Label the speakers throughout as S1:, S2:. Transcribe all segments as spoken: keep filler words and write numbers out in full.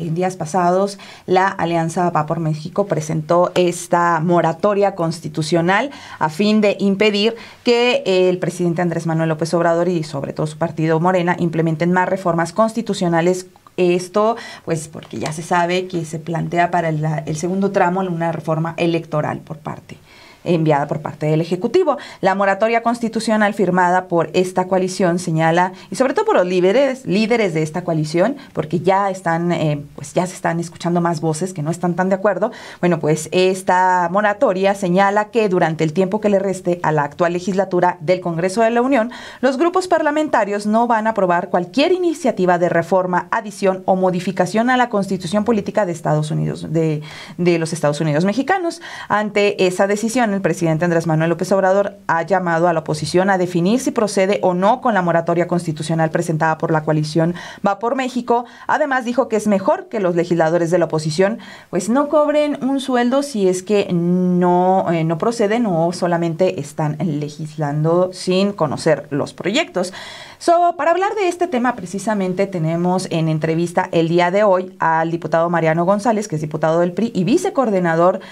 S1: en días pasados, la Alianza Va por México presentó esta moratoria constitucional a fin de impedir que el presidente Andrés Manuel López Obrador y sobre todo su partido Morena implementen más reformas constitucionales. Esto, pues, porque ya se sabe que se plantea para el, el segundo tramo una reforma electoral por parte enviada por parte del Ejecutivo. La moratoria constitucional firmada por esta coalición señala, y sobre todo por los líderes, líderes de esta coalición, porque ya están, eh, pues ya se están escuchando más voces que no están tan de acuerdo. Bueno, pues esta moratoria señala que durante el tiempo que le reste a la actual legislatura del Congreso de la Unión, los grupos parlamentarios no van a aprobar cualquier iniciativa de reforma, adición o modificación a la Constitución Política de Estados Unidos, de, de los Estados Unidos mexicanos. Ante esa decisión, el presidente Andrés Manuel López Obrador ha llamado a la oposición a definir si procede o no con la moratoria constitucional presentada por la coalición Va por México. Además, dijo que es mejor que los legisladores de la oposición pues no cobren un sueldo si es que no, eh, no proceden o solamente están legislando sin conocer los proyectos. So, para hablar de este tema precisamente tenemos en entrevista el día de hoy al diputado Mariano González, que es diputado del P R I y vicecoordinador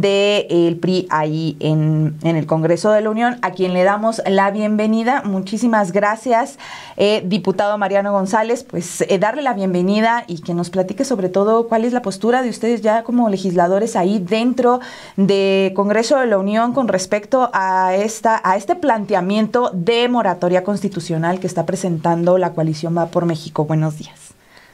S1: del P R I ahí en, en el Congreso de la Unión, a quien le damos la bienvenida. Muchísimas gracias, eh, diputado Mariano González, pues eh, darle la bienvenida y que nos platique sobre todo cuál es la postura de ustedes ya como legisladores ahí dentro del Congreso de la Unión con respecto a, esta, a este planteamiento de moratoria constitucional que está presentando la coalición Va por México. Buenos días.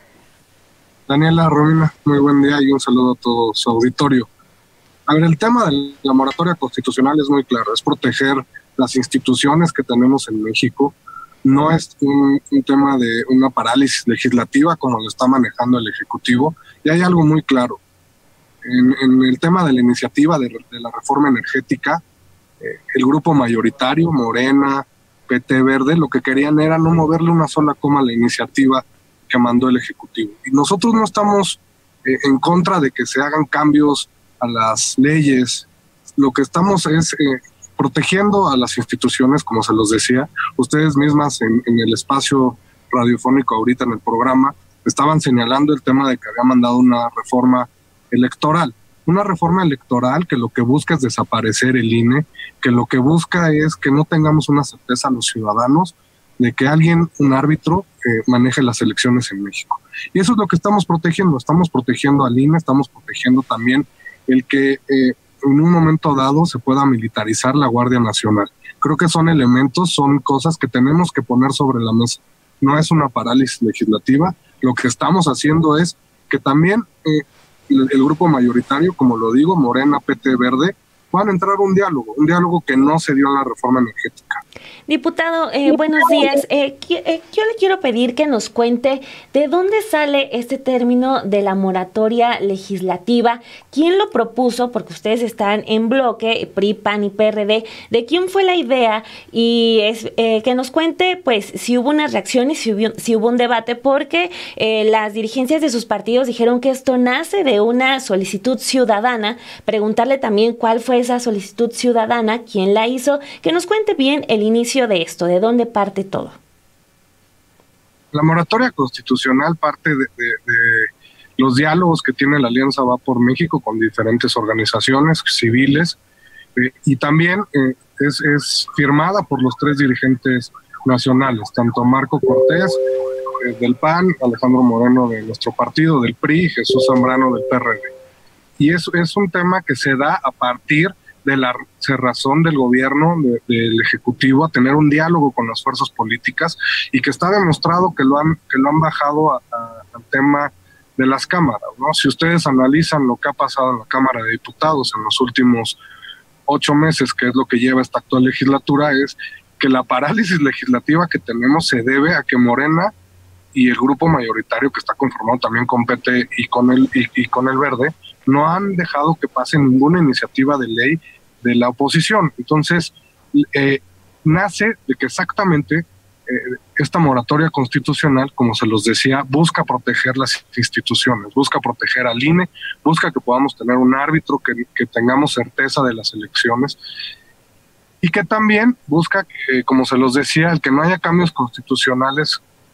S2: Daniela, Romina, muy buen día y un saludo a todo su auditorio. A ver, el tema de la moratoria constitucional es muy claro, es proteger las instituciones que tenemos en México, no es un, un tema de una parálisis legislativa como lo está manejando el Ejecutivo, y hay algo muy claro. En, en el tema de la iniciativa de, de la reforma energética, eh, el grupo mayoritario, Morena, P T Verde, lo que querían era no moverle una sola coma a la iniciativa que mandó el Ejecutivo. Y nosotros no estamos eh, en contra de que se hagan cambios a las leyes. Lo que estamos es eh, protegiendo a las instituciones, como se los decía. Ustedes mismas en, en el espacio radiofónico ahorita en el programa estaban señalando el tema de que había mandado una reforma electoral. Una reforma electoral que lo que busca es desaparecer el I N E, que lo que busca es que no tengamos una certeza a los ciudadanos de que alguien, un árbitro, eh, maneje las elecciones en México. Y eso es lo que estamos protegiendo. Estamos protegiendo al I N E, estamos protegiendo también el que eh, en un momento dado se pueda militarizar la Guardia Nacional. Creo que son elementos, son cosas que tenemos que poner sobre la mesa. No es una parálisis legislativa. Lo que estamos haciendo es que también eh, el, el grupo mayoritario, como lo digo, Morena, P T Verde, van a entrar a un diálogo, un diálogo que no se dio en la reforma energética.
S3: Diputado, eh, buenos días. Eh, eh, yo le quiero pedir que nos cuente de dónde sale este término de la moratoria legislativa, quién lo propuso, porque ustedes están en bloque, P R I, P A N y P R D, de quién fue la idea y es, eh, que nos cuente pues si hubo unas reacciones, si hubo, si hubo un debate, porque eh, las dirigencias de sus partidos dijeron que esto nace de una solicitud ciudadana. Preguntarle también cuál fue esa solicitud ciudadana, quién la hizo, que nos cuente bien el inicio de esto, de dónde parte todo.
S2: La moratoria constitucional parte de, de, de los diálogos que tiene la Alianza Va por México con diferentes organizaciones civiles eh, y también eh, es, es firmada por los tres dirigentes nacionales, tanto Marco Cortés eh, del P A N, Alejandro Moreno de nuestro partido, del P R I, Jesús Zambrano del P R D. Y es, es un tema que se da a partir de la cerrazón del gobierno, de, del Ejecutivo, a tener un diálogo con las fuerzas políticas y que está demostrado que lo han, que lo han bajado a, a, al tema de las cámaras, ¿no? Si ustedes analizan lo que ha pasado en la Cámara de Diputados en los últimos ocho meses, que es lo que lleva esta actual legislatura, es que la parálisis legislativa que tenemos se debe a que Morena y el grupo mayoritario, que está conformado también con P T y con el, y, y con el Verde, no han dejado que pase ninguna iniciativa de ley de la oposición. Entonces, eh, nace de que exactamente eh, esta moratoria constitucional, como se los decía, busca proteger las instituciones, busca proteger al I N E, busca que podamos tener un árbitro, que, que tengamos certeza de las elecciones, y que también busca, que, como se los decía, el que no haya cambios constitucionales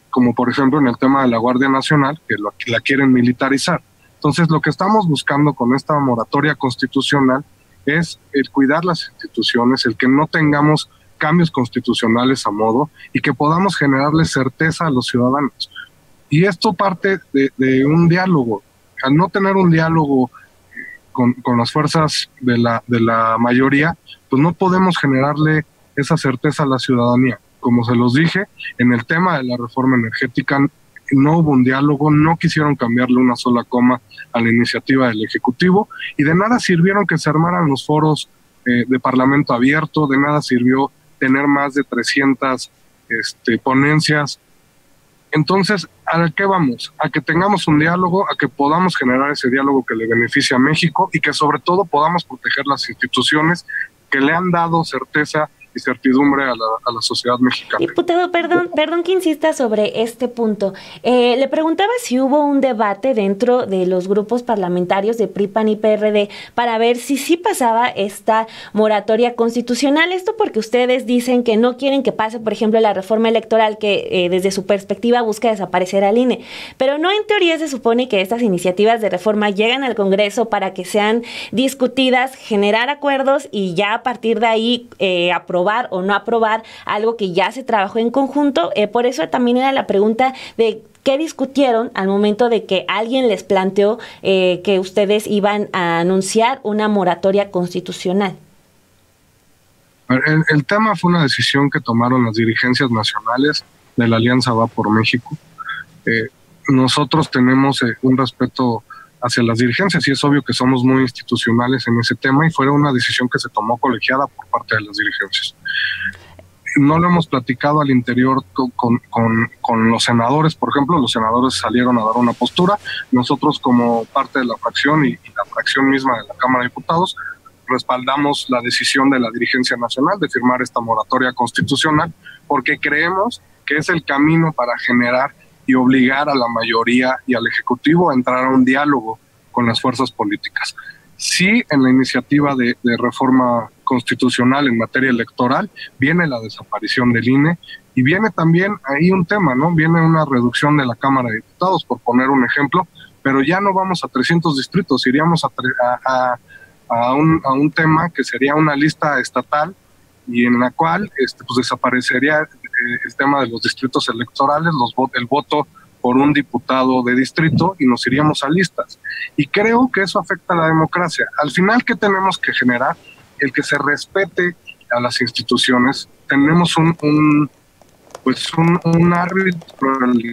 S2: como por ejemplo en el tema de la Guardia Nacional, que, lo, que la quieren militarizar. Entonces, lo que estamos buscando con esta moratoria constitucional es el cuidar las instituciones, el que no tengamos cambios constitucionales a modo y que podamos generarle certeza a los ciudadanos. Y esto parte de, de un diálogo. Al no tener un diálogo con, con las fuerzas de la, de la mayoría, pues no podemos generarle esa certeza a la ciudadanía. Como se los dije, en el tema de la reforma energética no hubo un diálogo, no quisieron cambiarle una sola coma a la iniciativa del Ejecutivo y de nada sirvieron que se armaran los foros eh, de Parlamento abierto, de nada sirvió tener más de trescientas este, ponencias. Entonces, ¿a qué vamos? A que tengamos un diálogo, a que podamos generar ese diálogo que le beneficie a México y que sobre todo podamos proteger las instituciones que le han dado certeza y certidumbre a la, a la sociedad mexicana.
S3: Diputado, perdón, perdón que insista sobre este punto. Eh, le preguntaba si hubo un debate dentro de los grupos parlamentarios de P R I, P A N y P R D para ver si sí pasaba esta moratoria constitucional. Esto porque ustedes dicen que no quieren que pase, por ejemplo, la reforma electoral que eh, desde su perspectiva busca desaparecer al I N E. Pero no, en teoría se supone que estas iniciativas de reforma llegan al Congreso para que sean discutidas, generar acuerdos y ya a partir de ahí eh, aprobar o no aprobar algo que ya se trabajó en conjunto. Eh, por eso también era la pregunta de qué discutieron al momento de que alguien les planteó eh, que ustedes iban a anunciar una moratoria constitucional.
S2: El, el tema fue una decisión que tomaron las dirigencias nacionales de la Alianza Va por México. Eh, nosotros tenemos eh, un respeto hacia las dirigencias y es obvio que somos muy institucionales en ese tema y fue una decisión que se tomó colegiada por parte de las dirigencias. No lo hemos platicado al interior con, con, con los senadores, por ejemplo, los senadores salieron a dar una postura, nosotros como parte de la fracción y, y la fracción misma de la Cámara de Diputados respaldamos la decisión de la dirigencia nacional de firmar esta moratoria constitucional porque creemos que es el camino para generar y obligar a la mayoría y al Ejecutivo a entrar a un diálogo con las fuerzas políticas. Sí, en la iniciativa de, de reforma constitucional en materia electoral viene la desaparición del I N E y viene también ahí un tema, ¿no? Viene una reducción de la Cámara de Diputados, por poner un ejemplo, pero ya no vamos a trescientos distritos, iríamos a, a, a, un, a un tema que sería una lista estatal y en la cual este, pues desaparecería el tema de los distritos electorales, los el voto por un diputado de distrito y nos iríamos a listas. Y creo que eso afecta a la democracia. Al final, ¿qué tenemos que generar? El que se respete a las instituciones. Tenemos un, un pues un, un árbitro,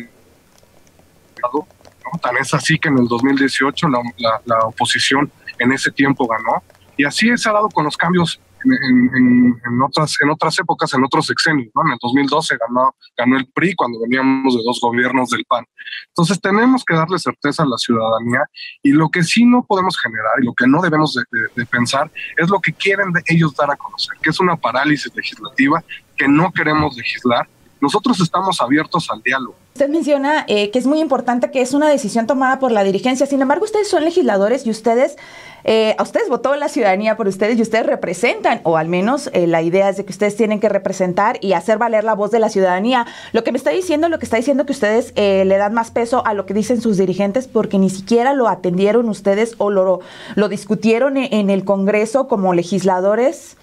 S2: ¿no? Tan es así que en el dos mil dieciocho la, la, la oposición en ese tiempo ganó. Y así se ha dado con los cambios En, en, en, otras, en otras épocas, en otros sexenios, ¿no? En el dos mil doce ganó, ganó el P R I cuando veníamos de dos gobiernos del P A N. Entonces tenemos que darle certeza a la ciudadanía y lo que sí no podemos generar y lo que no debemos de, de, de pensar es lo que quieren de ellos dar a conocer, que es una parálisis legislativa, que no queremos legislar. Nosotros estamos abiertos al diálogo.
S1: Usted menciona eh, que es muy importante que es una decisión tomada por la dirigencia. Sin embargo, ustedes son legisladores y ustedes, eh, a ustedes votó la ciudadanía por ustedes y ustedes representan, o al menos eh, la idea es de que ustedes tienen que representar y hacer valer la voz de la ciudadanía. Lo que me está diciendo, lo que está diciendo que ustedes eh, le dan más peso a lo que dicen sus dirigentes porque ni siquiera lo atendieron ustedes o lo, lo discutieron en, en el Congreso como legisladores.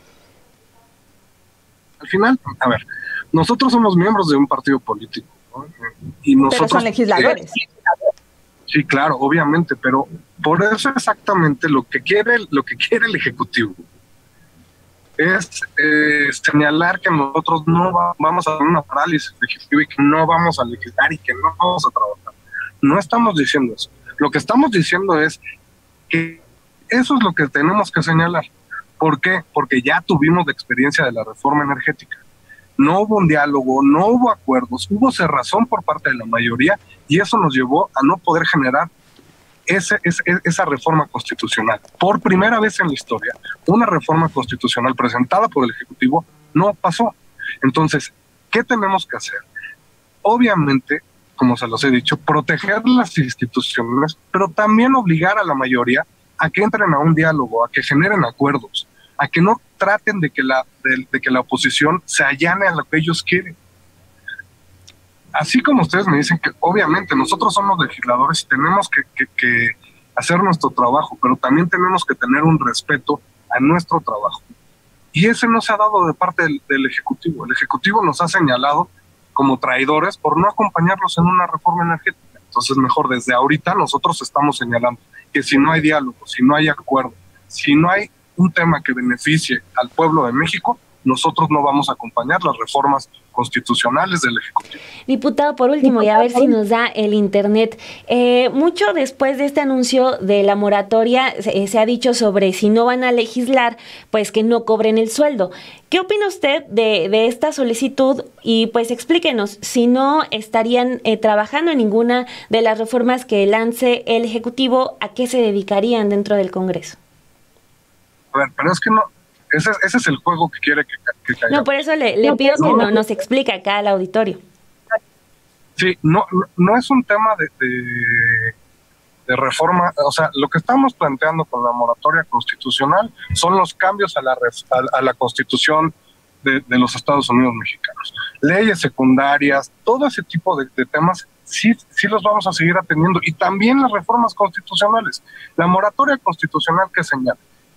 S2: Al final, a ver, nosotros somos miembros de un partido político, ¿no? Y nosotros,
S1: pero son legisladores.
S2: Eh, sí, claro, obviamente, pero por eso exactamente lo que quiere, lo que quiere el Ejecutivo es eh, señalar que nosotros no va, vamos a tener una parálisis legislativa y que no vamos a legislar y que no vamos a trabajar. No estamos diciendo eso. Lo que estamos diciendo es que eso es lo que tenemos que señalar. ¿Por qué? Porque ya tuvimos la experiencia de la reforma energética. No hubo un diálogo, no hubo acuerdos, hubo cerrazón por parte de la mayoría y eso nos llevó a no poder generar ese, ese, esa reforma constitucional. Por primera vez en la historia, una reforma constitucional presentada por el Ejecutivo no pasó. Entonces, ¿qué tenemos que hacer? Obviamente, como se los he dicho, proteger las instituciones, pero también obligar a la mayoría a que entren a un diálogo, a que generen acuerdos, a que no traten de que la de, de que la oposición se allane a lo que ellos quieren. así como ustedes me dicen que obviamente nosotros somos legisladores y tenemos que, que, que hacer nuestro trabajo, pero también tenemos que tener un respeto a nuestro trabajo. Y ese no se ha dado de parte del, del Ejecutivo. El Ejecutivo nos ha señalado como traidores por no acompañarlos en una reforma energética. Entonces, mejor desde ahorita nosotros estamos señalando que si no hay diálogo, si no hay acuerdo, si no hay un tema que beneficie al pueblo de México, nosotros no vamos a acompañar las reformas constitucionales del Ejecutivo.
S3: Diputado, por último, y a ver si nos da el internet, eh, mucho después de este anuncio de la moratoria eh, se ha dicho sobre si no van a legislar, pues que no cobren el sueldo. ¿Qué opina usted de, de esta solicitud? Y pues explíquenos, si no estarían eh, trabajando en ninguna de las reformas que lance el Ejecutivo, ¿a qué se dedicarían dentro del Congreso?
S2: A ver, pero es que no, ese, ese es el juego que quiere que, que caiga.
S3: No, por eso le, le pido que no, nos explique acá al auditorio.
S2: Sí, no, no es un tema de, de, de reforma, o sea, lo que estamos planteando con la moratoria constitucional son los cambios a la, a, a la Constitución de, de los Estados Unidos mexicanos. Leyes secundarias, todo ese tipo de, de temas, sí, sí los vamos a seguir atendiendo, y también las reformas constitucionales. La moratoria constitucional que señala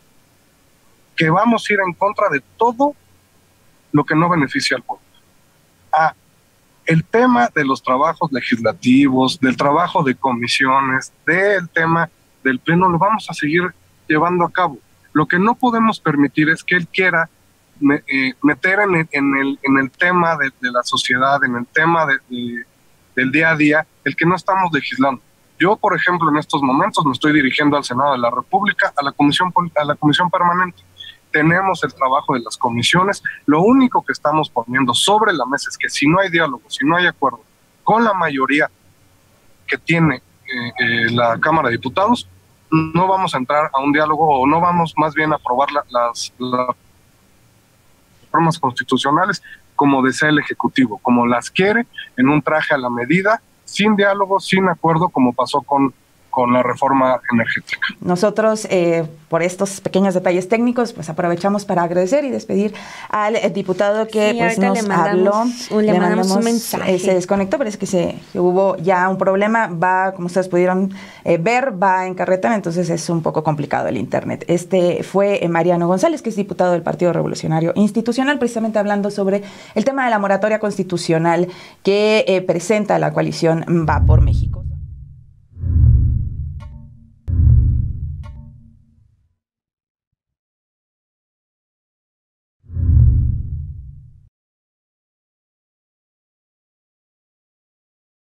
S2: que vamos a ir en contra de todo lo que no beneficia al pueblo. Ah, el tema de los trabajos legislativos, del trabajo de comisiones, del tema del pleno, lo vamos a seguir llevando a cabo. Lo que no podemos permitir es que él quiera me, eh, meter en el, en, el, en el tema de, de la sociedad, en el tema de, de, del día a día, el que no estamos legislando. Yo, por ejemplo, en estos momentos me estoy dirigiendo al Senado de la República, a la Comisión, a la Comisión Permanente. Tenemos el trabajo de las comisiones. Lo único que estamos poniendo sobre la mesa es que si no hay diálogo, si no hay acuerdo con la mayoría que tiene eh, eh, la Cámara de Diputados, no vamos a entrar a un diálogo, o no vamos más bien a aprobar la, las, las reformas constitucionales como desea el Ejecutivo, como las quiere, en un traje a la medida, sin diálogo, sin acuerdo, como pasó con con la reforma energética.
S1: Nosotros, eh, por estos pequeños detalles técnicos, pues aprovechamos para agradecer y despedir al diputado que sí, pues nos
S3: le mandamos,
S1: habló.
S3: Le, le mandamos un mensaje.
S1: Eh, se desconectó, parece que, se, que hubo ya un problema. Va, como ustedes pudieron eh, ver, va en carretera, entonces es un poco complicado el internet. Este fue eh, Mariano González, que es diputado del Partido Revolucionario Institucional, precisamente hablando sobre el tema de la moratoria constitucional que eh, presenta la coalición Va por México.